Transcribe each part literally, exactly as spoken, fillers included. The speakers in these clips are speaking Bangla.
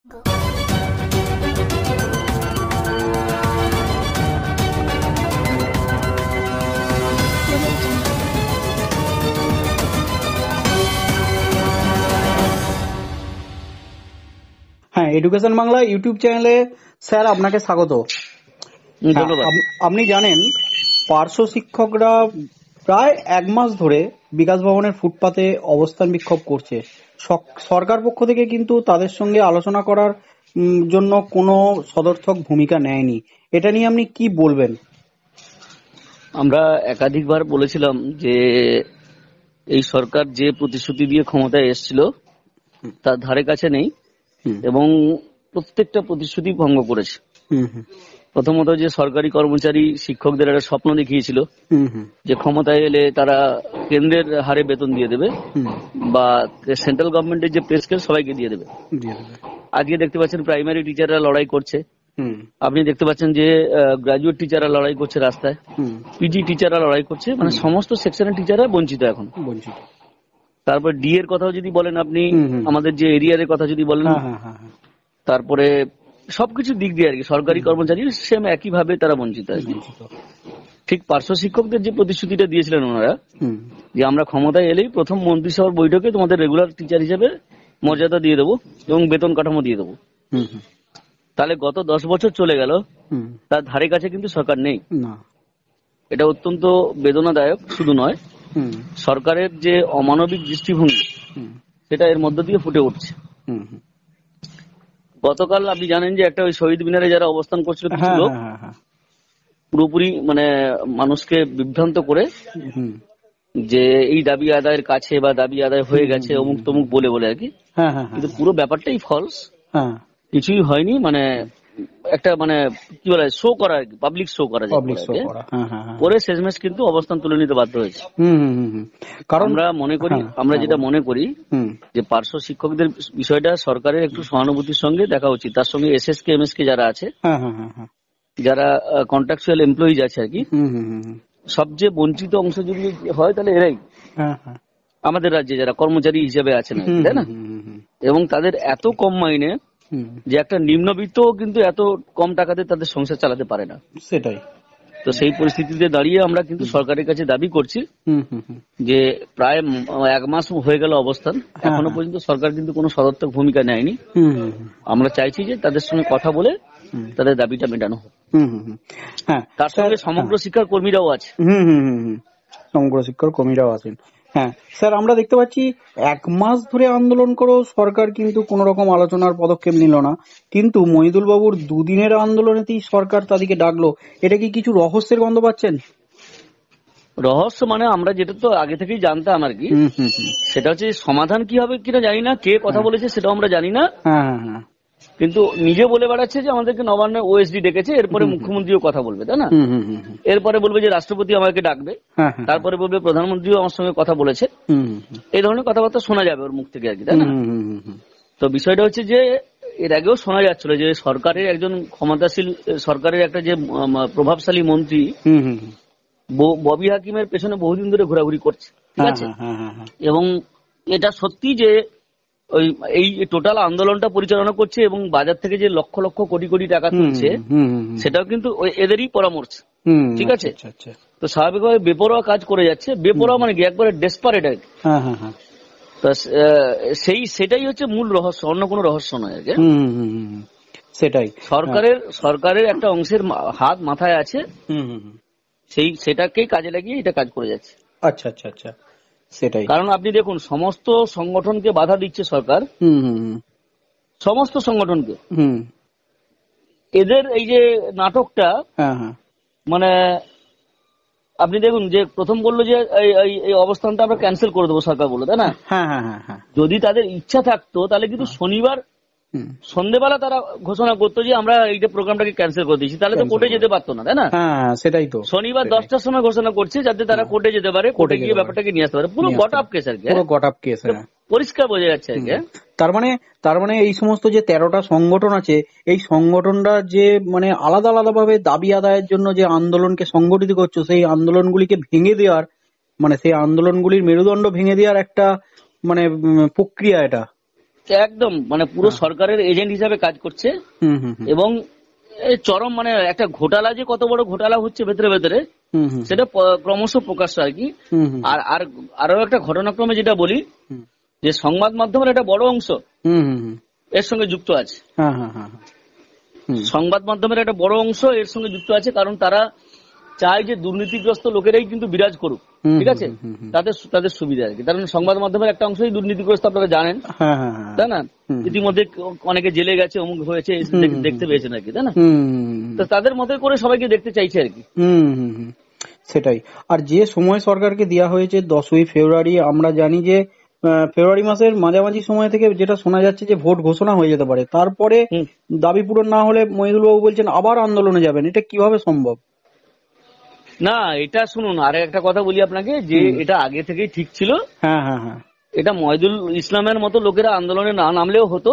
হ্যাঁ, এডুকেশন বাংলা ইউটিউব চ্যানেলে স্যার আপনাকে স্বাগত। আপনি জানেন পার্শ্ব শিক্ষকরা প্রায় এক মাস ধরে বিকাশ ভবনের ফুটপাতে অবস্থান বিক্ষোভ করছে। সরকার পক্ষ থেকে কিন্তু তাদের সঙ্গে আলোচনা করার জন্য কোনো সদর্থক ভূমিকা নেয়নি। এটা নিয়ে আপনি কি বলবেন? আমরা একাধিকবার বলেছিলাম যে এই সরকার যে প্রতিশ্রুতি দিয়ে ক্ষমতায় এসেছিল তার ধারে কাছে নেই এবং প্রত্যেকটা প্রতিশ্রুতি ভঙ্গ করেছে। প্রথমত যে সরকারি কর্মচারী শিক্ষকদের একটা স্বপ্ন দেখিয়েছিল যে ক্ষমতায় এলে তারা কেন্দ্রের হারে বেতন দিয়ে দেবে বা সেন্ট্রাল গভর্নমেন্টের যে পে স্কেল সবাইকে দিয়ে দেবে। আজকে দেখতে পাচ্ছেন প্রাইমারি টিচাররা লড়াই করছে, আপনি দেখতে পাচ্ছেন যে গ্রাজুয়েট টিচাররা লড়াই করছে রাস্তায়, পিজি টিচাররা লড়াই করছে, মানে সমস্ত সেকশনের টিচাররা বঞ্চিত এখন। তারপর ডি এর কথাও যদি বলেন আপনি, আমাদের যে এরিয়ার কথা যদি বলেন, তারপরে সবকিছু দিক দিয়ে আর কি সরকারি কর্মচারী সেম একই ভাবে তারা বঞ্চিত আর কি। ঠিক পার্শ্ব শিক্ষকদের যে প্রতিশ্রুতিটা দিয়েছিলেন ওনারা যে আমরা ক্ষমতায় এলেই প্রথম মন্ত্রিসভার বৈঠকে তোমাদের রেগুলার টিচার হিসেবে মর্যাদা দিয়ে দেবো এবং বেতন কাঠামো দিয়ে দেবো, তাহলে গত দশ বছর চলে গেল, তার ধারে কাছে কিন্তু সরকার নেই। এটা অত্যন্ত বেদনাদায়ক। শুধু নয়, সরকারের যে অমানবিক দৃষ্টিভঙ্গি সেটা এর মধ্য দিয়ে ফুটে উঠছে। গতকাল আপনি জানেন যে একটা ওই শহীদ মিনারে যারা অবস্থান করছিল কিছু লোক পুরোপুরি মানে মানুষকে বিভ্রান্ত করে যে এই দাবি আদায়ের কাছে বা দাবি আদায় হয়ে গেছে অমুক তমুক বলে বলে আর কি, কিন্তু পুরো ব্যাপারটাই ফলস, কিছুই হয়নি। মানে একটা মানে কি বলে শো করা আর কি, পাবলিক শো করা যায় করে শেষমেশ কিন্তু অবস্থান তুলে নিতে বাধ্য হয়েছে। কারণ আমরা মনে করি আমরা যেটা মনে করি যে পার্শ্ব শিক্ষকদের বিষয়টা সরকারের একটু সহানুভূতির সঙ্গে দেখা উচিত। তার সঙ্গে S S K M S K যারা আছে, যারা কন্ট্রাকচুয়াল এমপ্লয়িজ আছে আর কি, সবচেয়ে বঞ্চিত অংশ যদি হয় তাহলে এরাই আমাদের রাজ্যে যারা কর্মচারী হিসেবে আছেন, তাই না? এবং তাদের এত কম মাইনে যে একটা নিম্নবিত্ত কিন্তু এত কম টাকাতে তাদের সংসার চালাতে পারে না। সেটাই তো সেই পরিস্থিতিতে দাঁড়িয়ে আমরা কিন্তু সরকারের কাছে দাবি করছি যে প্রায় এক মাস হয়ে গেল অবস্থান, এখনো পর্যন্ত সরকার কিন্তু কোনো সদর্থক ভূমিকা নেয়নি। আমরা চাইছি যে তাদের সঙ্গে কথা বলে তাদের দাবিটা মেটানো হোক। তার সঙ্গে সমগ্র শিক্ষার কর্মীরাও আছে। সমগ্র শিক্ষার কর্মীরাও আছেন। হ্যাঁ স্যার, আমরা দেখতে পাচ্ছি এক মাস ধরে আন্দোলন করেও সরকার কিন্তু কোন রকম আলোচনার পদক্ষেপ নিল না, কিন্তু মহিদুল বাবুর দুদিনের আন্দোলনেতেই সরকার তাদেরকে ডাকলো। এটা কি কিছু রহস্যের গন্ধ পাচ্ছেন? রহস্য মানে আমরা যেটা তো আগে থেকেই জানতাম আর কি, সেটা হচ্ছে সমাধান কি হবে কিনা জানি না, কে কথা বলেছে সেটাও আমরা জানি না, কিন্তু নিজে বলে বেড়াচ্ছে যে আমাদেরকে নবান্নে ওএসডি ডেকেছে, এরপরে মুখ্যমন্ত্রীও কথা বলবে, তাই না? এরপরে বলবে যে রাষ্ট্রপতি আমাকে ডাকবে, তারপরে বলবে প্রধানমন্ত্রীও আমার সঙ্গে কথা বলেছে। এই ধরনের কথাবার্তা শোনা যাবে ওর মুখ থেকে আর কি, তাই না? তো বিষয়টা হচ্ছে যে এর আগেও শোনা যাচ্ছিল যে সরকারের একজন ক্ষমতাশীল, সরকারের একটা যে প্রভাবশালী মন্ত্রী ববি হাকিমের পেছনে বহুদিন ধরে ঘোরাঘুরি করছে, ঠিক আছে? এবং এটা সত্যি যে ওই এই টোটাল আন্দোলনটা পরিচালনা করছে এবং বাজার থেকে যে লক্ষ লক্ষ কোটি কোটি টাকা তুলছে সেটাও কিন্তু এদেরই পরামর্শ, ঠিক আছে? তো স্বাভাবিকভাবে বেপরোয়া কাজ করে যাচ্ছে। বেপরোয়া মানে কি একবারে ডেসপারেট আর কি। সেই সেটাই হচ্ছে মূল রহস্য, অন্য কোনো রহস্য নয় আর কি। সেটাই সরকারের সরকারের একটা অংশের হাত মাথায় আছে, সেই সেটাকেই কাজে লাগিয়ে এটা কাজ করে যাচ্ছে। আচ্ছা আচ্ছা আচ্ছা, সেটাই। কারণ আপনি দেখুন সমস্ত সংগঠনকে বাধা দিচ্ছে সরকার, সমস্ত সংগঠনকে। এদের এই যে নাটকটা, মানে আপনি দেখুন যে প্রথম বললো যে এই অবস্থানটা আমরা ক্যান্সেল করে দেবো, সরকার বললো, তাই না? যদি তাদের ইচ্ছা থাকতো তাহলে কিন্তু শনিবার সন্ধ্যেবেলা তারা ঘোষণা করতো যে আমরা এইটা প্রোগ্রামটাকে ক্যান্সেল করে দিয়েছি, তাহলে তো কোর্টে যেতে পারতো না, তাই না? সেটাই তো। শনিবার দশটার সময় ঘোষণা করছে যাতে তারা কোর্টে যেতে পারে, কোর্টে গিয়ে ব্যাপারটাকে নিয়ে আসতে পারে। পুরো গট আপ কেস আর কি, পুরো গট আপ কেস, পরিষ্কার বোঝা যাচ্ছে আর কি। তার মানে তার মানে এই সমস্ত যে তেরোটা সংগঠন আছে, এই সংগঠনটা যে মানে আলাদা আলাদা ভাবে দাবি আদায়ের জন্য যে আন্দোলনকে সংগঠিত করছে, সেই আন্দোলনগুলিকে ভেঙে দেওয়ার, মানে সেই আন্দোলনগুলির মেরুদণ্ড ভেঙে দেওয়ার একটা মানে প্রক্রিয়া এটা, একদম মানে পুরো সরকারের এজেন্ট হিসাবে কাজ করছে এবং চরম মানে একটা ঘোটালা যে কত বড় ঘোটালা হচ্ছে ভেতরে ভেতরে সেটা ক্রমশ প্রকাশ্য আর কি। আর আর আরো একটা ঘটনাক্রমে যেটা বলি যে সংবাদ মাধ্যমের একটা বড় অংশ এর সঙ্গে যুক্ত আছে, সংবাদ মাধ্যমের একটা বড় অংশ এর সঙ্গে যুক্ত আছে, কারণ তারা চায় যে দুর্নীতিগ্রস্ত লোকেরাই কিন্তু বিরাজ করুক, ঠিক আছে, তাদের তাদের সুবিধা আর কি। কারণ সংবাদ মাধ্যমের একটা অংশই দুর্নীতিগ্রস্ত, আপনারা জানেন তাই না, ইতিমধ্যে অনেকে জেলে গেছে, অমুক হয়েছে, দেখতে পেয়েছেন আর কি, তাই না, তো তাদের মতে করে সবাইকে দেখতে চাইছে আর কি। সেটাই। আর যে সময় সরকারকে দেওয়া হয়েছে দশই ফেব্রুয়ারি, আমরা জানি যে ফেব্রুয়ারি মাসের মাঝামাঝি সময় থেকে যেটা শোনা যাচ্ছে যে ভোট ঘোষণা হয়ে যেতে পারে, তারপরে দাবি পূরণ না হলে মহিদুল বাবু বলছেন আবার আন্দোলনে যাবেন, এটা কিভাবে সম্ভব? না, এটা শুনুন, আরে একটা কথা বলি আপনাকে, যে এটা আগে থেকেই ঠিক ছিল। হ্যাঁ হ্যাঁ হ্যাঁ, এটা মহিদুল ইসলামের মতো লোকেরা আন্দোলনে না নামলেও হতো,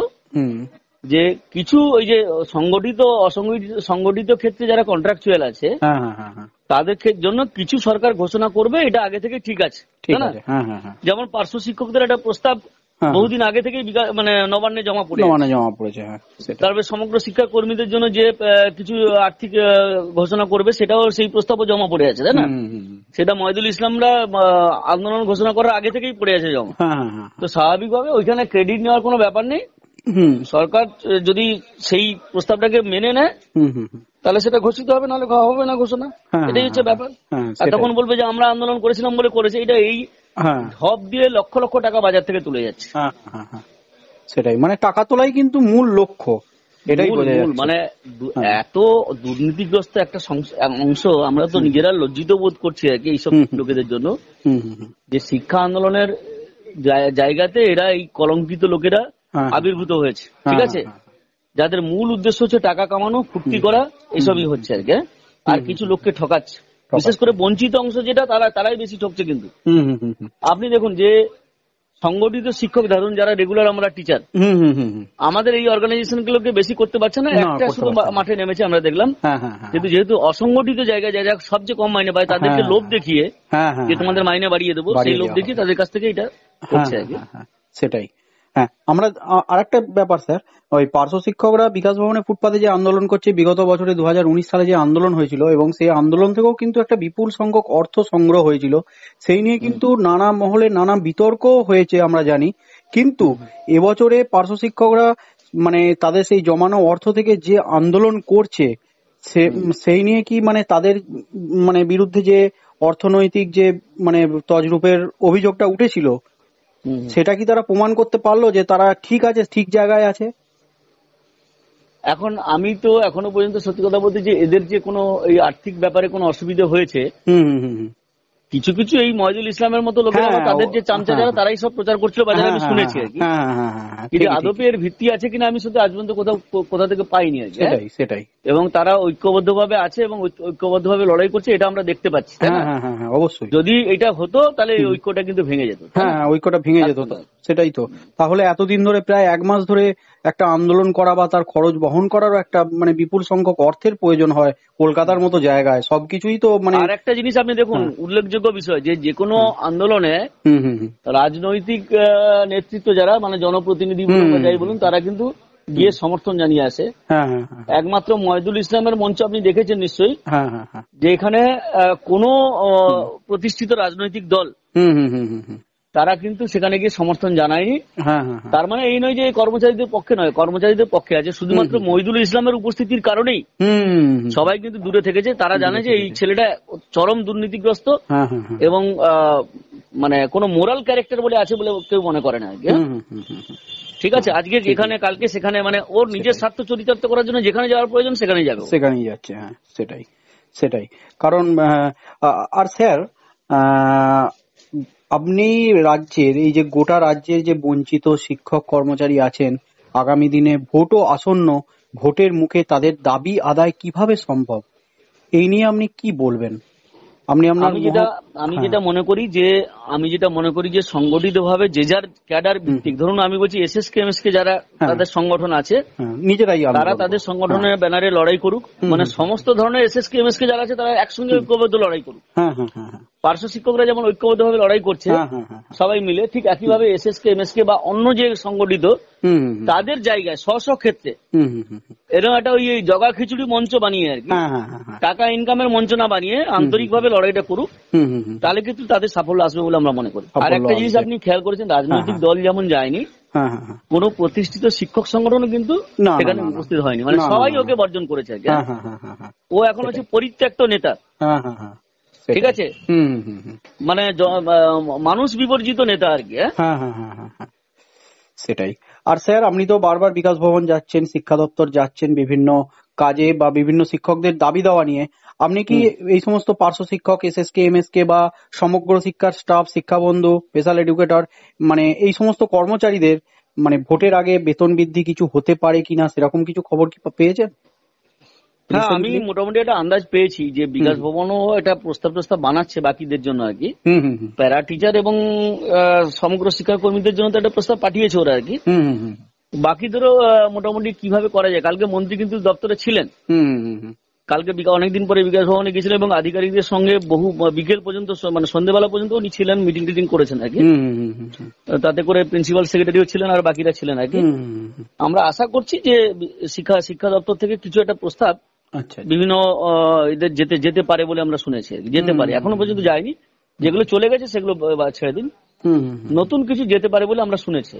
যে কিছু ওই যে সংগঠিত অসংগঠিত সংগঠিত ক্ষেত্রে যারা কন্ট্রাকচুয়াল আছে তাদের জন্য কিছু সরকার ঘোষণা করবে, এটা আগে থেকে ঠিক আছে, তাই না। যেমন পার্শ্ব শিক্ষকদের একটা প্রস্তাব বহুদিন আগে থেকে মানে নবান্নে জমা পড়ে জমা পড়েছে। তারপরে সমগ্র শিক্ষা কর্মীদের জন্য যে কিছু আর্থিক ঘোষণা করবে সেটাও সেই প্রস্তাবও জমা পড়ে আছে, তাই না। সেটা মহিদুল ইসলামরা আন্দোলন ঘোষণা করার আগে থেকেই পড়ে আছে জমা। তো স্বাভাবিকভাবে ওইখানে ক্রেডিট নেওয়ার কোনো ব্যাপার নেই, সরকার যদি সেই প্রস্তাবটাকে মেনে নেয় তাহলে সেটা ঘোষিত হবে, নাহলে হবে না ঘোষণা, এটাই হচ্ছে ব্যাপার। আর তখন বলবে যে আমরা আন্দোলন করেছিলাম বলে করেছে, এটা এই ঢপ দিয়ে লক্ষ লক্ষ টাকা বাজার থেকে তুলে যাচ্ছে। সেটাই, মানে টাকা তোলাই কিন্তু মূল লক্ষ্য, এটাই মানে এত দুর্নীতিগ্রস্ত একটা অংশ। আমরা তো নিজেরা লজ্জিত বোধ করছি আর কি এইসব লোকেদের জন্য, যে শিক্ষা আন্দোলনের জায়গাতে এরা এই কলঙ্কিত লোকেরা আবির্ভূত হয়েছে, ঠিক আছে, যাদের মূল উদ্দেশ্য হচ্ছে টাকা কামানো, ফুর্তি করা, এইসবই হচ্ছে আর কি। আর কিছু লোককে ঠকাচ্ছে, বিশেষ করে বঞ্চিত অংশ যেটা, তারা তারাই বেশি ঠকছে। কিন্তু আপনি দেখুন যে সংগঠিত শিক্ষক, ধরুন যারা রেগুলার আমরা টিচার, আমাদের এই অর্গানাইজেশন গুলোকে বেশি করতে পারছে না, একটা শুধু মাঠে নেমেছে আমরা দেখলাম। কিন্তু যেহেতু অসংগঠিত জায়গায় যারা সবচেয়ে কম মাইনে পায় তাদেরকে লোভ দেখিয়ে যে তোমাদের মাইনে বাড়িয়ে দেবো, সেই লোভ দেখিয়ে তাদের কাছ থেকে এটা করছে আর কি। সেটাই। হ্যাঁ, আমরা আরেকটা ব্যাপার স্যার, ওই পার্শ্ব শিক্ষকরা বিকাশ ভবনে ফুটপাতে যে আন্দোলন করছে, বিগত বছরে দু হাজার উনিশ সালে যে আন্দোলন হয়েছিল, এবং সেই আন্দোলন থেকেও কিন্তু একটা বিপুল সংখ্যক অর্থ সংগ্রহ হয়েছিল, সেই নিয়ে কিন্তু নানা মহলে নানা বিতর্ক হয়েছে আমরা জানি। কিন্তু এবছরে পার্শ্ব শিক্ষকরা মানে তাদের সেই জমানো অর্থ থেকে যে আন্দোলন করছে, সেই নিয়ে কি মানে তাদের মানে বিরুদ্ধে যে অর্থনৈতিক যে মানে তজরুপের অভিযোগটা উঠেছিল, সেটা কি তারা প্রমাণ করতে পারলো যে তারা ঠিক আছে, ঠিক জায়গায় আছে? এখন আমি তো এখনো পর্যন্ত সত্যি কথা বলতে, যে এদের যে কোনো এই আর্থিক ব্যাপারে কোনো অসুবিধা হয়েছে, কিছু কিছু এই মহিদুল ইসলামের মতো লোকেরা, তাদের যে চামচা যারা, তারাই সব প্রচার করছিল বাজারে, আমি শুনেছি আর কি। কিন্তু আদপে এর ভিত্তি আছে কিনা আমি শুধু আজ পর্যন্ত কোথাও কোথা থেকে পাইনি আর কি। সেটাই সেটাই এবং তারা ঐক্যবদ্ধভাবে আছে এবং ঐক্যবদ্ধভাবে লড়াই করছে, এটা আমরা দেখতে পাচ্ছি। অবশ্যই, যদি এটা হতো তাহলে এই ঐক্যটা কিন্তু ভেঙে যেত। হ্যাঁ, ঐক্যটা ভেঙে যেত। সেটাই তো। তাহলে এতদিন ধরে, প্রায় এক মাস ধরে একটা আন্দোলন করা বা তার খরচ বহন করারও একটা মানে বিপুল সংখ্যক অর্থের প্রয়োজন হয় কলকাতার মতো জায়গায়, সবকিছুই তো মানে। আর একটা জিনিস আপনি দেখুন, উল্লেখযোগ্য বিষয়, যে যে কোনো আন্দোলনে রাজনৈতিক নেতৃত্ব যারা, মানে জনপ্রতিনিধি বলুন বা যাই বলুন, তারা কিন্তু গিয়ে সমর্থন জানিয়ে আসে। একমাত্র মহিদুল ইসলামের মঞ্চ আপনি দেখেছেন নিশ্চয়ই, যে এখানে কোনো প্রতিষ্ঠিত রাজনৈতিক দল তারা কিন্তু সেখানে গিয়ে সমর্থন জানায়নি। তার মানে এই নয় যে কর্মচারীদের পক্ষে নয়, কর্মচারীদের পক্ষে আছে, শুধুমাত্র মহিদুল ইসলামের উপস্থিতির কারণেই সবাই কিন্তু দূরে থেকেছে। তারা জানে যে এই ছেলেটা চরম দুর্নীতিগ্রস্ত এবং মানে কোনো মোরাল ক্যারেক্টার বলে আছে বলে কেউ মনে করে না। ঠিক আছে, আজকে যেখানে কালকে সেখানে, মানে ওর নিজের স্বার্থ চরিতার্থ করার জন্য যেখানে যাওয়ার প্রয়োজন সেখানেই যাবে, সেখানেই যাচ্ছে। হ্যাঁ, সেটাই সেটাই কারণ। আর স্যার, আপনি রাজ্যের এই যে গোটা রাজ্যের যে বঞ্চিত শিক্ষক কর্মচারী আছেন, আগামী দিনে ভোটও আসন্ন, ভোটের মুখে তাদের দাবি আদায় কিভাবে সম্ভব, এই নিয়ে আপনি কি বলবেন? আপনি আমি যেটা আমি যেটা মনে করি যে আমি যেটা মনে করি যে সংগঠিত ভাবে যে যার ক্যাডার ভিত্তিক, ধরুন আমি বলছি S S K M S K যারা তাদের সংগঠন আছে নিজেরাই, তারা তাদের সংগঠনের ব্যানারে লড়াই করুক, মানে সমস্ত ধরনের S S K M S K যারা আছে তারা একসঙ্গে ঐক্যবদ্ধ লড়াই করুক। পার্শ্ব শিক্ষকরা যেমন ঐক্যবদ্ধভাবে লড়াই করছে সবাই মিলে, ঠিক একইভাবে S S K M S K বা অন্য যে সংগঠিত তাদের জায়গায় স্ব স্ব ক্ষেত্রে এরকম একটা ওই জগা খিচুড়ি মঞ্চ বানিয়ে আর কি, টাকা ইনকামের মঞ্চ না বানিয়ে আন্তরিকভাবে লড়াইটা করুক, তাহলে কিন্তু তাদের সাফল্য আসবে বলে আমরা মনে করি। আর একটা জিনিস আপনি খেয়াল করেছেন, রাজনৈতিক দল যেমন যায়নি, কোন প্রতিষ্ঠিত শিক্ষক সংগঠনও কিন্তু সেখানে উপস্থিত হয়নি, মানে সবাই ওকে বর্জন করেছে আর কি। ও এখন হচ্ছে পরিত্যক্ত নেতা, ঠিক আছে, মানে মানুষ বিবর্জিত নেতা আর কি। সেটাই। আর স্যার, আপনি তো বারবার বিকাশ ভবন যাচ্ছেন, শিক্ষা দপ্তর যাচ্ছেন বিভিন্ন কাজে বা বিভিন্ন শিক্ষকদের দাবি দেওয়া নিয়ে, আপনি কি এই সমস্ত পার্শ্ব শিক্ষক, S S K M S K বা সমগ্র শিক্ষার স্টাফ, শিক্ষাবন্ধু, স্পেশাল এডুকেটর, মানে এই সমস্ত কর্মচারীদের মানে ভোটের আগে বেতন বৃদ্ধি কিছু হতে পারে কিনা সেরকম কিছু খবর কি পেয়েছেন? হ্যাঁ, আমি মোটামুটি একটা আন্দাজ পেয়েছি যে বিকাশ ভবনও একটা প্রস্তাব প্রস্তাব বানাচ্ছে বাকিদের জন্য আর কি, প্যারা টিচার এবং সমগ্র শিক্ষা কর্মীদের জন্য তো একটা প্রস্তাব পাঠিয়েছে ওরা আর কি। বাকিদেরও মোটামুটি কিভাবে করা যায়, কালকে মন্ত্রী কিন্তু দপ্তরে ছিলেন, কালকে অনেকদিন পরে বিকাশ ভবনে গেছিলেন এবং আধিকারিকদের সঙ্গে বহু বিকেল পর্যন্ত মানে সন্ধ্যেবেলা পর্যন্ত উনি ছিলেন, মিটিং টিটিং করেছেন আর কি। তাতে করে প্রিন্সিপাল সেক্রেটারিও ছিলেন আর বাকিরা ছিলেন আর কি। আমরা আশা করছি যে শিক্ষা শিক্ষা দপ্তর থেকে কিছু একটা প্রস্তাব বিভিন্ন এদের যেতে যেতে পারে বলে আমরা শুনেছি, যেতে পারে, এখনো পর্যন্ত যায়নি, যেগুলো চলে গেছে সেগুলো ছেড়ে দিন, নতুন কিছু যেতে পারে বলে আমরা শুনেছি।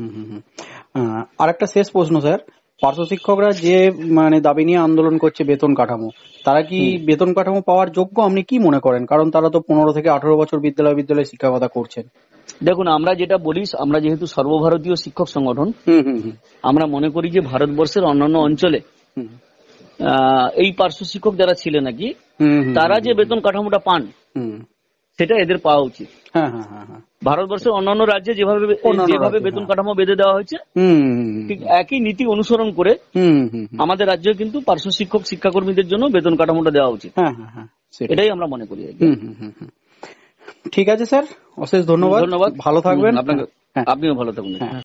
আর একটা শেষ প্রশ্ন স্যার, পার্শ্ব শিক্ষকরা যে মানে দাবি নিয়ে আন্দোলন করছে বেতন কাঠামো, তারা কি বেতন কাঠামো পাওয়ার যোগ্য আপনি কি মনে করেন? কারণ তারা তো পনেরো থেকে আঠারো বছর বিদ্যালয় বিদ্যালয়ে শিক্ষকতা করছেন। দেখুন, আমরা যেটা বলি, আমরা যেহেতু সর্বভারতীয় শিক্ষক সংগঠন, আমরা মনে করি যে ভারতবর্ষের অন্যান্য অঞ্চলে এই পার্শ্ব শিক্ষক যারা ছিলেন নাকি, তারা যে বেতন কাঠামোটা পান সেটা এদের পাওয়া উচিত। ভারতবর্ষের অন্যান্য রাজ্যে যেভাবে যেভাবে বেতন কাঠামো বেঁধে দেওয়া হয়েছে, ঠিক একই নীতি অনুসরণ করে আমাদের রাজ্যে কিন্তু পার্শ্ব শিক্ষক শিক্ষাকর্মীদের জন্য বেতন কাঠামোটা দেওয়া উচিত, এটাই আমরা মনে করি। ঠিক আছে স্যার, অশেষ ধন্যবাদ। ধন্যবাদ, ভালো থাকবেন। আপনাকে, আপনিও ভালো থাকুন।